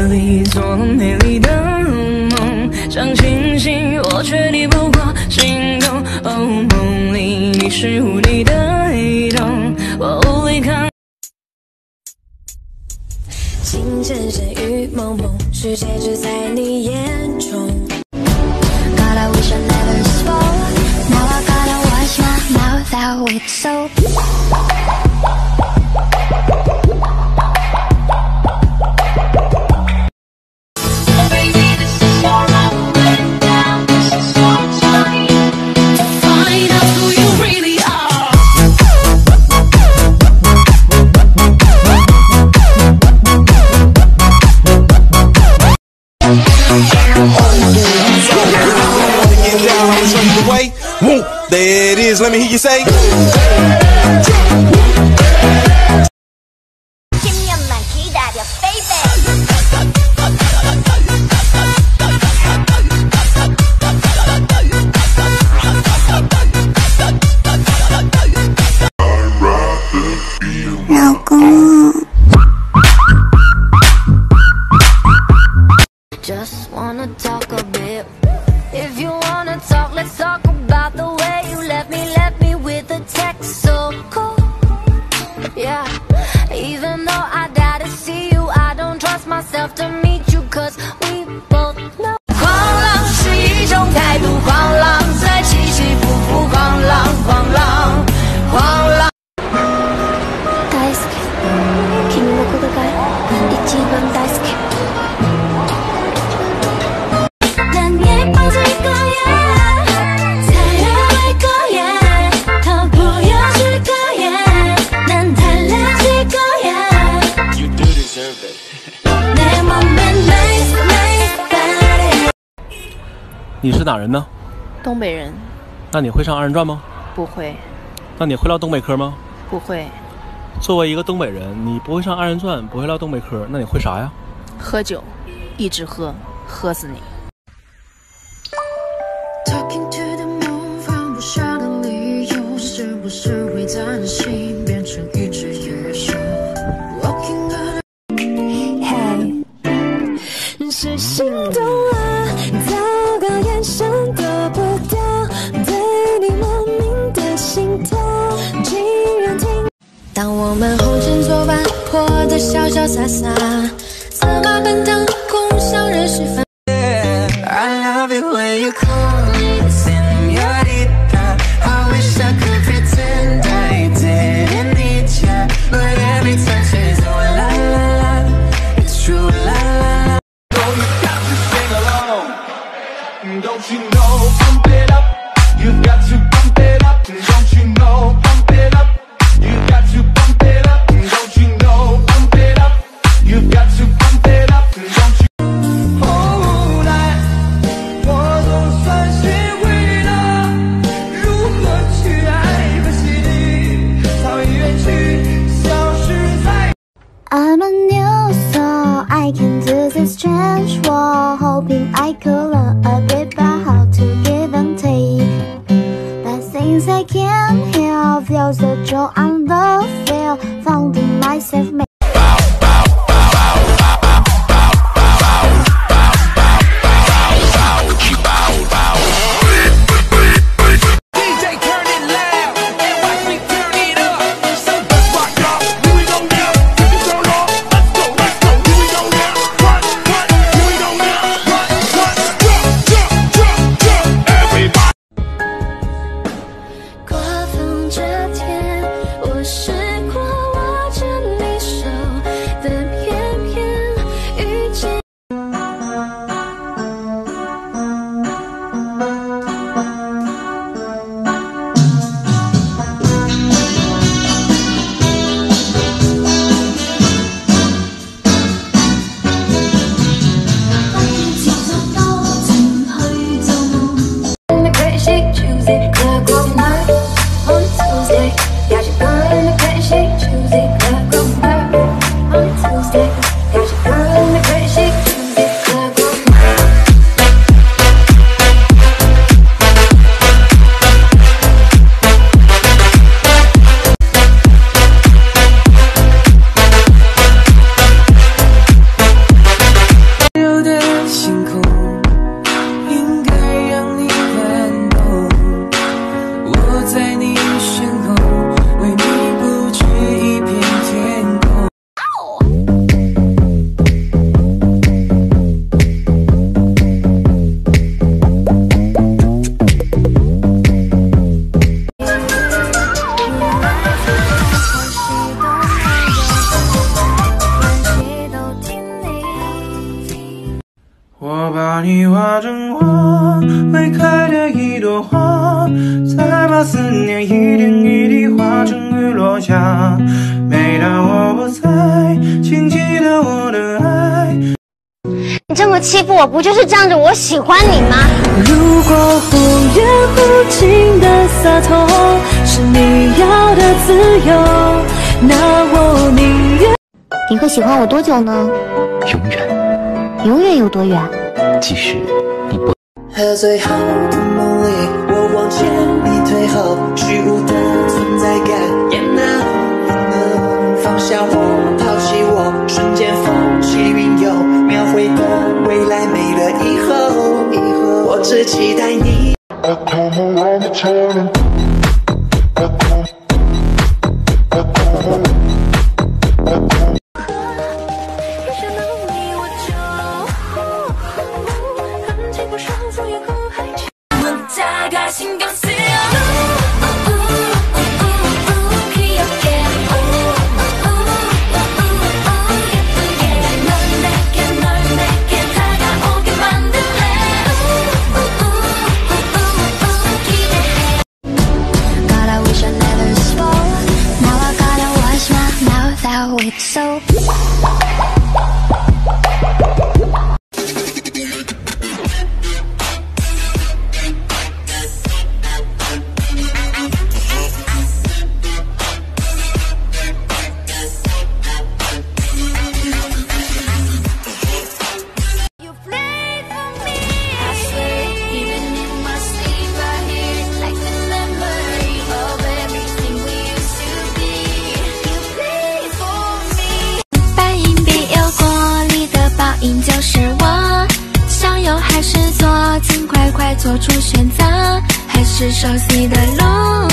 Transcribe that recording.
里做了美丽的梦，想清醒我却抵不过心动。哦，梦里你是无敌的黑洞，我无力抗。 情深深雨蒙蒙，世界只在你眼中。God, I wish I never spoke. Now I gotta wash my mouth out with soap. There it is, let me hear you say. Just wanna talk a bit. If you wanna talk, let's talk about the way you left me with a text so cool. Yeah, even though I die to see you, I don't trust myself to meet you, cause we both know. 狂浪是一种态度，狂浪在起起伏伏，狂浪，狂浪，狂浪。大好き、君のことが一番大好き。 你是哪人呢？ 东北人。 那你会唱二人转吗？ 不会。 那你会唠东北嗑吗？ 不会。 作为一个东北人，你不会唱二人转，不会唠东北嗑，那你会啥呀？ 喝酒，一直喝，喝死你。 Talking to the moon， 放不下的理由，是不是会担心变成一只野兽 ？Walking on， Hey， 是心动了，糟糕，眼神得不到，对你莫名的心跳，竟然停。当我们红尘作伴，活得潇潇洒洒，策马奔腾，共享人世繁。I love it when you call me señorita. I wish I could pretend I didn't need ya, but every touch is oh la la la, it's true la la la. Oh, you got to sing along. Don't you know? Pump it up. You got to pump it up. Don't you know? Pump it up. You got to pump it up. Don't you know? Pump it up. You got to pump it up. Don't you? 后来我总算学会了如何去爱，可惜你早已远去，消失在。 I'm a new soul, I can do this strange war, hoping I could learn a bit about how to give and take. But things I can't help, feels the joy and the fear, finding myself. 我把你画成我会开的一朵花，再把思念一点一滴化成雨落下。每当我不在，请记得我的爱。 你这么欺负我，不就是仗着我喜欢你吗？ 如果忽远忽近的洒脱是你要的自由，那我宁愿。 你会喜欢我多久呢？ 永远。 永远有多远？ 即使你不。 喝醉后的梦里，我往前你退后，虚无的存在感也能放下我，抛弃我，瞬间风起云涌，描绘的未来没了以后，我只期待你。 So就是我，想有还是做，请快快做出选择，还是熟悉的路。